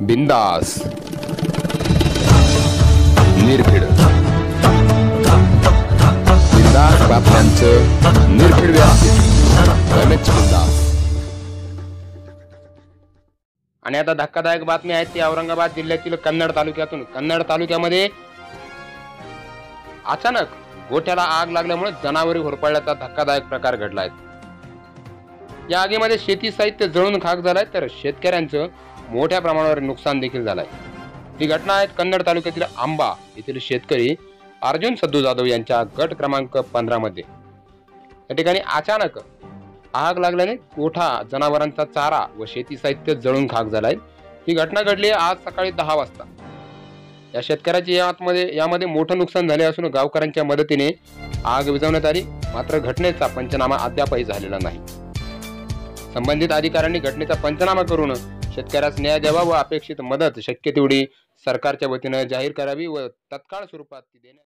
बिंदास निर्भीड बिंदास बातम्यांचं निर्भीड व्यासपीठ रमेश बिंदास. आणि आता धक्कादायक बातमी आहे ती औरंगाबाद जिल्ह्यातील कन्नड तालुक्यातून. कन्नड तालुक्यामध्ये अचानक गोठ्याला आग लागल्यामुळे जनावरे होरपळल्याचा धक्कादायक प्रकार घडला आहे. या आगीमध्ये शेती साहित्य जळून खाक झालाय तर शेतकऱ्यांचं मोठ्या प्रमाणावर नुकसान देखील झालंय. ही घटना आहे कन्नड तालुक्यातील आंबा येथील शेतकरी अर्जुन सद्दू जाधव यांच्या गट क्रमांक 15 मध्ये. या ठिकाणी अचानक आग लागल्याने गोठा, जनावरांचा चारा व शेती साहित्य जळून खाक झालाय. ही घटना घडली आज सकाळी 10 वाजता. या शेतकऱ्याचे यामध्ये मोठं नुकसान झाले असून गावकऱ्यांच्या मदतीने आग विझवण्यात आली. मात्र घटनेचा पंचनामा अद्यापही झालेला नाही. संबंधित अधिकाऱ्यांनी घटनेचा पंचनामा करून शेतकऱ्यास न्याय द्यावा व अपेक्षित मदत शक्य तेवढी सरकारच्या वतीने जाहीर करावी व तत्काळ स्वरूपात ती देण्यात